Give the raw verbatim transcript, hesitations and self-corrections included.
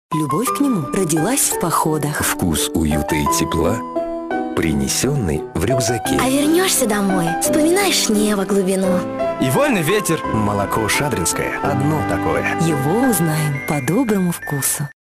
Любовь к нему родилась в походах. Вкус уюта и тепла, принесенный в рюкзаке. А вернешься домой, вспоминаешь небо, глубину. И вольный ветер. Молоко Шадринское. Одно такое. Его узнаем по доброму вкусу.